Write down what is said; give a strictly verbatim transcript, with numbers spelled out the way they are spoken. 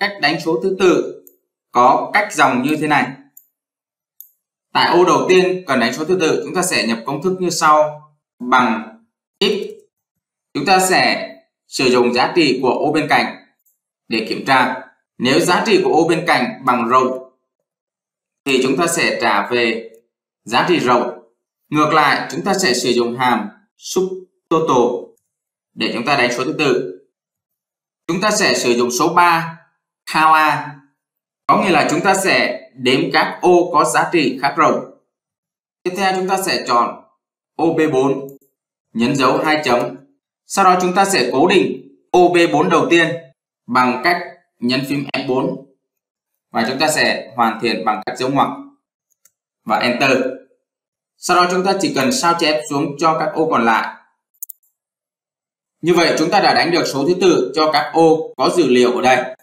cách đánh số thứ tự có cách dòng như thế này. Tại ô đầu tiên cần đánh số thứ tự, chúng ta sẽ nhập công thức như sau: bằng if. Chúng ta sẽ sử dụng giá trị của ô bên cạnh để kiểm tra. Nếu giá trị của ô bên cạnh bằng rộng thì chúng ta sẽ trả về giá trị rộng. Ngược lại, chúng ta sẽ sử dụng hàm subtotal để chúng ta đánh số thứ tự. Chúng ta sẽ sử dụng số ba count A, có nghĩa là chúng ta sẽ đếm các ô có giá trị khác rộng. Tiếp theo chúng ta sẽ chọn ô bê bốn, nhấn dấu hai chấm. Sau đó chúng ta sẽ cố định ô bê bốn đầu tiên bằng cách nhấn phím F bốn và chúng ta sẽ hoàn thiện bằng cách dấu ngoặc và Enter. Sau đó chúng ta chỉ cần sao chép xuống cho các ô còn lại. Như vậy chúng ta đã đánh được số thứ tự cho các ô có dữ liệu ở đây.